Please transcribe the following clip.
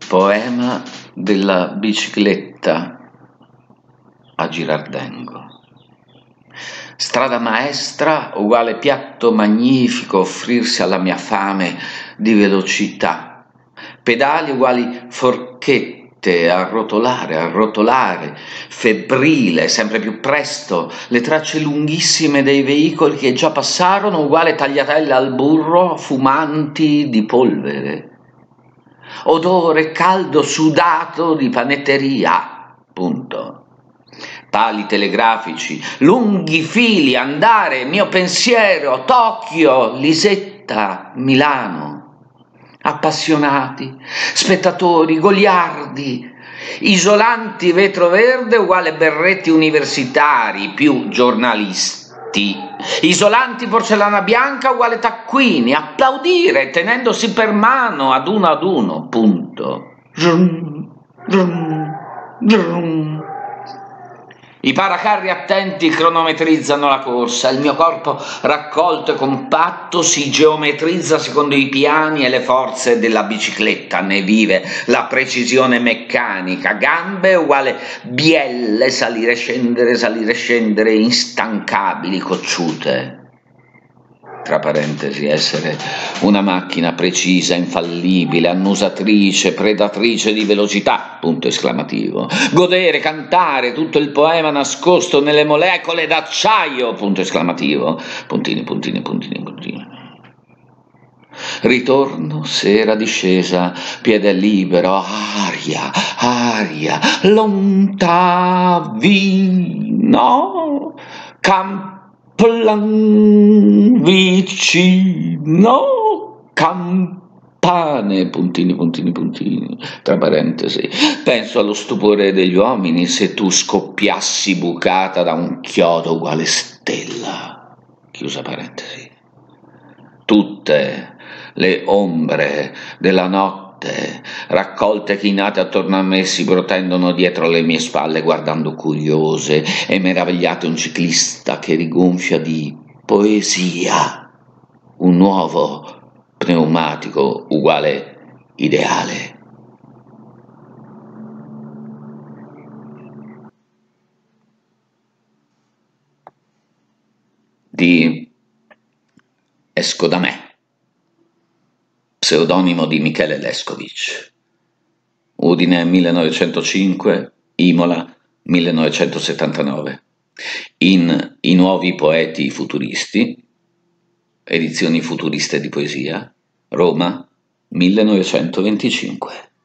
Poema della bicicletta a Girardengo. Strada maestra uguale piatto magnifico offrirsi alla mia fame di velocità. Pedali uguali forchette a rotolare, febbrile, sempre più presto, le tracce lunghissime dei veicoli che già passarono uguale tagliatelle al burro fumanti di polvere. Odore caldo sudato di panetteria, punto. Pali telegrafici, lunghi fili, andare, mio pensiero, Tokyo, Lisetta, Milano. Appassionati, spettatori, goliardi, isolanti vetro verde uguale berretti universitari più giornalisti. Isolanti porcellana bianca uguale taccuini, applaudire tenendosi per mano ad uno, punto. I paracarri attenti cronometrizzano la corsa, il mio corpo raccolto e compatto si geometrizza secondo i piani e le forze della bicicletta, ne vive la precisione meccanica, gambe uguale bielle, salire e scendere, instancabili, cocciute. Tra parentesi, essere una macchina precisa, infallibile, annusatrice, predatrice di velocità, punto esclamativo. Godere, cantare, tutto il poema nascosto nelle molecole d'acciaio, punto esclamativo. Puntini. Ritorno, sera discesa, piede libero, aria, lontavino, plan vicino, campane, puntini, tra parentesi. Penso allo stupore degli uomini se tu scoppiassi bucata da un chiodo uguale stella, chiusa parentesi. Tutte le ombre della notte raccolte chinate attorno a me si protendono dietro le mie spalle guardando curiose e meravigliate un ciclista che rigonfia di poesia un nuovo pneumatico uguale ideale. Di Esco da me, pseudonimo di Michele Leskovich. Udine 1905, Imola 1979. In I nuovi poeti futuristi, edizioni futuriste di poesia, Roma 1925.